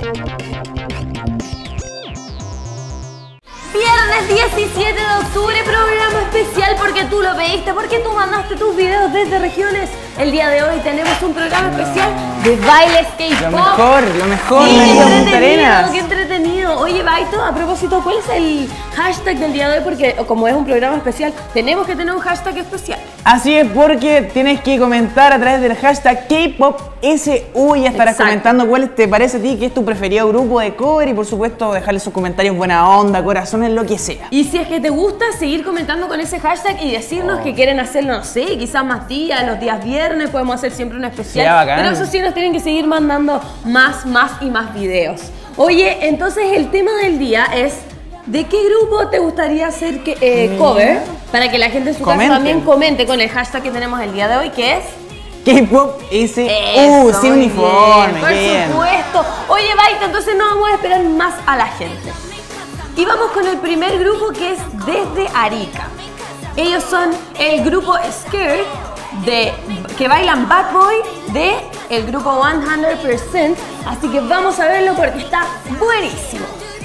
Viernes 17 de octubre, programa especial porque tú lo pediste, porque tú mandaste tus videos desde regiones. El día de hoy tenemos un programa especial de bailes K-pop. Lo mejor, qué entretenido. Oye, Baito, a propósito, ¿cuál es el hashtag del día de hoy? Porque como es un programa especial, tenemos que tener un hashtag especial. Así es, porque tienes que comentar a través del hashtag KPopSU y estarás comentando cuál te parece a ti que es tu preferido grupo de cover y por supuesto dejarle sus comentarios buena onda, corazones, lo que sea. Y si es que te gusta, seguir comentando con ese hashtag y decirnos que quieren hacerlo, no sé, quizás más días, los días viernes, podemos hacer siempre un especial. Pero eso sí, nos tienen que seguir mandando más y más videos. Oye, entonces el tema del día es: ¿de qué grupo te gustaría hacer cover? Para que la gente en su casa también comente con el hashtag que tenemos el día de hoy, que es KPopSU, sí, uniforme. Por supuesto. Oye, Baito, entonces no vamos a esperar más a la gente. Y vamos con el primer grupo, que es desde Arica. Ellos son el grupo Skirt, que bailan Bad Boy, de el grupo 100%. Así que vamos a verlo porque está buenísimo.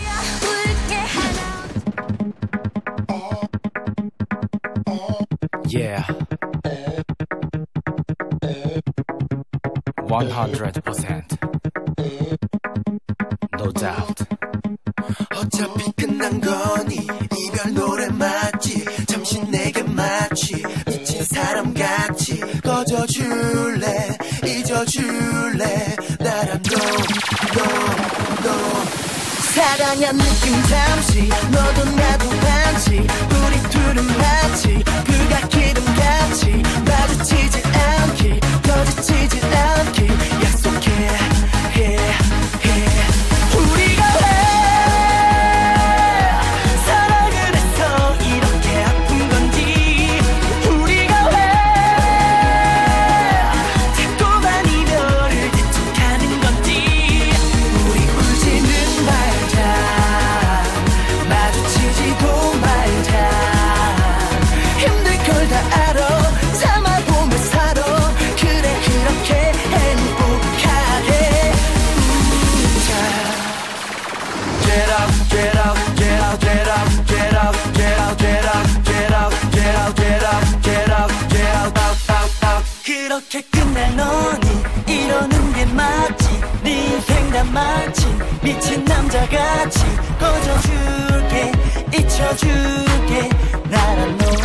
Yeah. 100%. No doubt. 어차피 끝난 거니 이별 노래 맞지 잠시 내게 마치 미친 사람 같이 꺼져줄래 잊어줄래 나랑 너 사랑한 느낌 잠시 너도 나도 반지 우리 둘은 마치 그가 기름같이 마주치지 않기 더 지치지 않기 약속해 우리가 왜 사랑을 해서 이렇게 아픈 건지 우리가 왜 자꾸만 이별을 재촉하는 건지 우리 울지는 말자 마주치지도 말자 힘들 걸 다 알아 참아보며 살아 그래 그렇게 행복하게 웃자 Get up, get up, get out, get up, get up, get out, get up, get out, get out, get up, get up, get out, out. 그렇게 끝날 너니 이러는 게 맞지 네 인생 다 마치 미친 남자같이 꺼져줄게 잊혀줄게 나란 너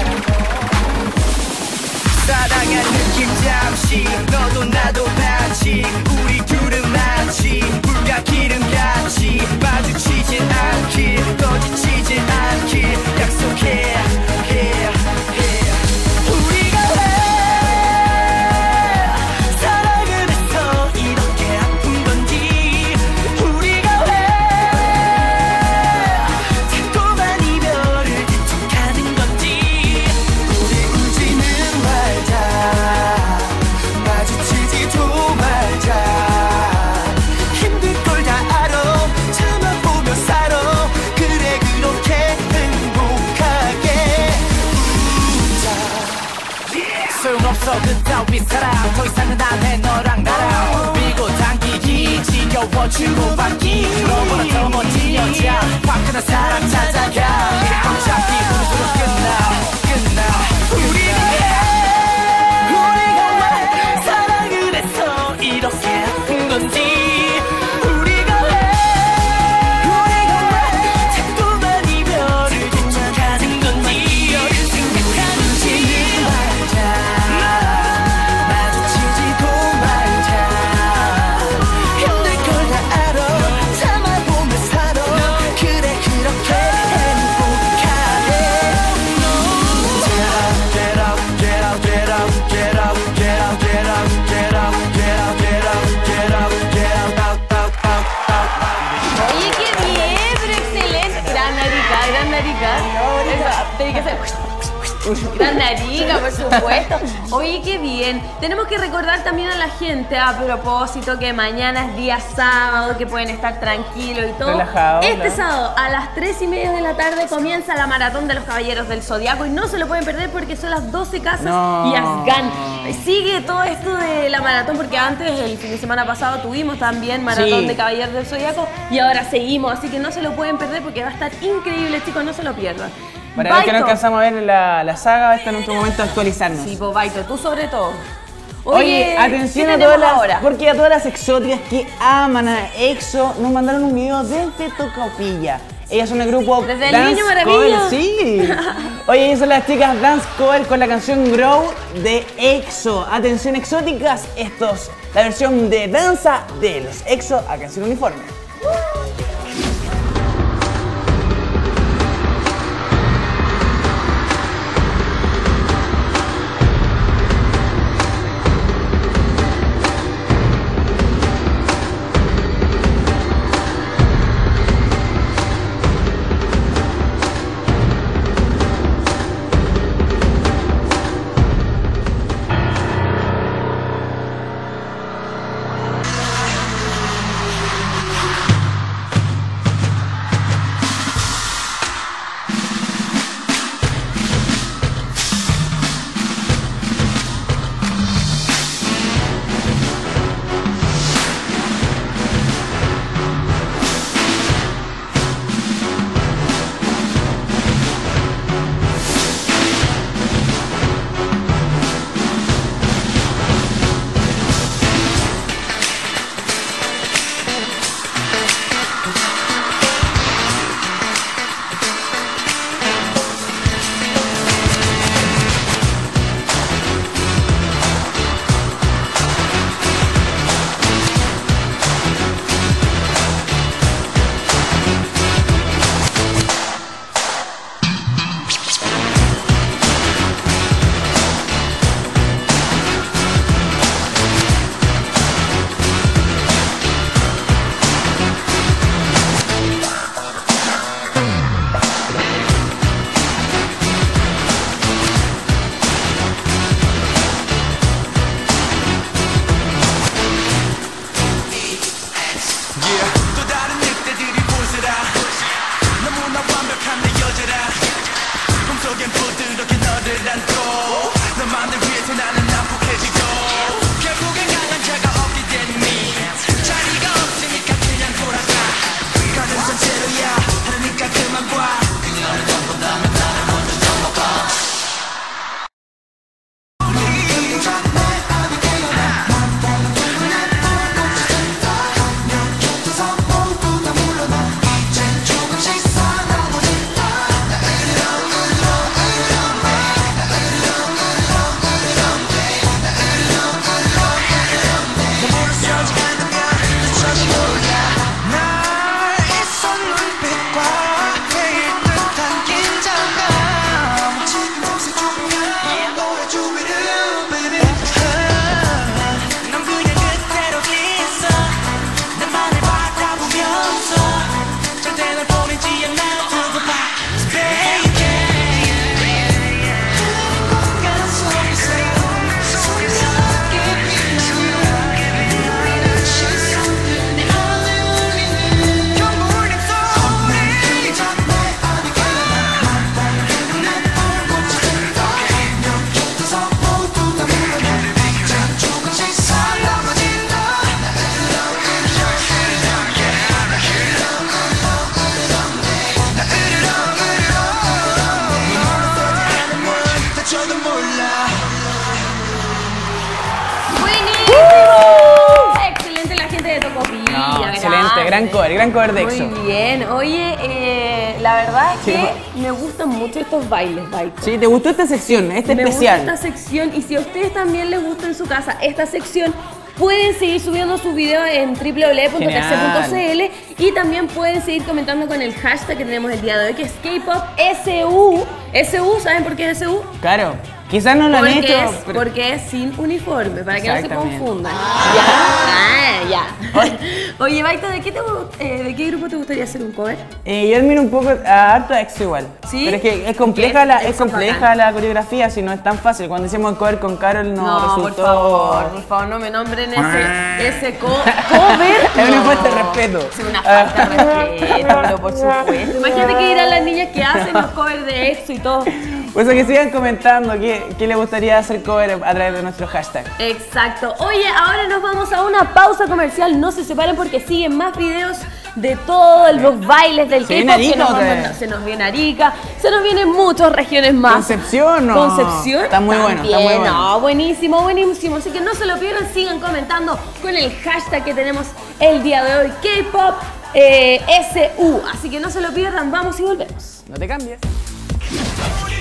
사랑한 느낌 잠시 너도 나도 반지 우리 둘은 마치 불과 기름같이 마주치진 않길 더 지치진 않길 약속해 우리가 왜 사랑을 해서 이렇게 아픈 건지 우리가 왜 자꾸만 이별을 재촉하는 건지 우리 울지는 말자 마주치지도 말자 힘들 걸 다 알아 참아보며 살아 그래 그렇게 행복하게 웃자 소용없어 그따위 사랑 더 이상은 안 해 너랑 나랑 밀고 당기기 지겨워 주고받기 너보다 더 멋진 여자 화끈한 사랑 찾아가 어차피 우리 둘은 끝나 우리가 왜 사랑을 해서 이렇게 아픈 건지 우리가 왜 자꾸만 이별을 재촉하는 건지 울지는 말자 마주치지도 말자 힘들 걸 다 알아 참아보며 살아 그래 그렇게 행복하게 Grande Arica, por supuesto. Oye, qué bien. Tenemos que recordar también a la gente, a propósito, que mañana es día sábado, que pueden estar tranquilos y todo. Relajados. Este sábado a las 3:30 de la tarde comienza la maratón de los Caballeros del Zodiaco y no se lo pueden perder porque son las 12 casas y Afgan. Sigue todo esto de la maratón porque antes, el fin de semana pasado, tuvimos también maratón de Caballeros del Zodiaco y ahora seguimos, así que no se lo pueden perder porque va a estar increíble, chicos, no se lo pierdan. Para ver que no alcanzamos a ver la saga, va a estar en otro momento de actualizarnos. Sí, pues Baito, tú sobre todo. Oye, atención a todas las, porque a todas las exóticas que aman a EXO nos mandaron un video desde Tocopilla. Ellas son el grupo desde el Dance Niño Maravilla. Cover, sí. Oye, ellas son las chicas Dance Cover con la canción Grow de EXO. Atención exóticas, la versión de danza de los EXO a Canción Uniforme. Gran cover de EXO. Muy bien. Oye, la verdad es que me gustan mucho estos bailes, Baito. Sí, ¿te gustó esta sección? Especial. Me gusta esta sección y si a ustedes también les gusta en su casa esta sección, pueden seguir subiendo sus videos en www.tercer.cl y también pueden seguir comentando con el hashtag que tenemos el día de hoy, que es K-POP-SU. SU, ¿saben por qué es SU? Claro. Quizás no lo han hecho. Porque es sin uniforme, para que no se confundan. Ya. Oye, Baito, ¿de qué grupo te gustaría hacer un cover? Yo admiro un poco a harto a EXO igual. ¿Sí? Pero es que es compleja, la coreografía, si no es tan fácil. Cuando hicimos el cover con Carol no resultó... por favor, no me nombren ese cover. Es una falta de respeto. Es una falta de respeto, pero por supuesto. Imagínate que irán las niñas que hacen los covers de EXO y todo. Por eso que sigan comentando qué le gustaría hacer cover a través de nuestro hashtag. Exacto. Oye, ahora nos vamos a una pausa comercial. No se separen porque siguen más videos de todos los bailes del K-pop que se nos viene Arica, se nos vienen muchas regiones más. Concepción, ¿no? Concepción. Está muy bueno, está muy bueno. No, buenísimo, buenísimo. Así que no se lo pierdan, sigan comentando con el hashtag que tenemos el día de hoy, K-pop SU. Así que no se lo pierdan, vamos y volvemos. No te cambies.